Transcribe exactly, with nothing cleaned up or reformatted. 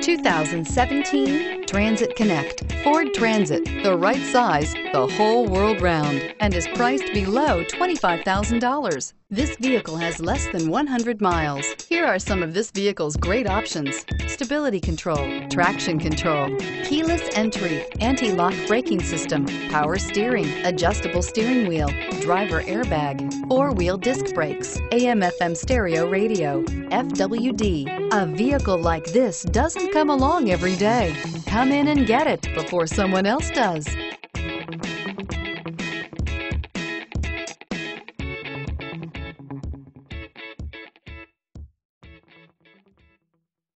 two thousand seventeen Transit Connect. Ford Transit, the right size the whole world round, and is priced below twenty-five thousand dollars. This vehicle has less than one hundred miles. Here are some of this vehicle's great options: stability control, traction control, keyless entry, anti-lock braking system, power steering, adjustable steering wheel, driver airbag, four-wheel disc brakes, A M F M stereo radio, F W D. A vehicle like this doesn't come along every day. Come in and get it before someone else does.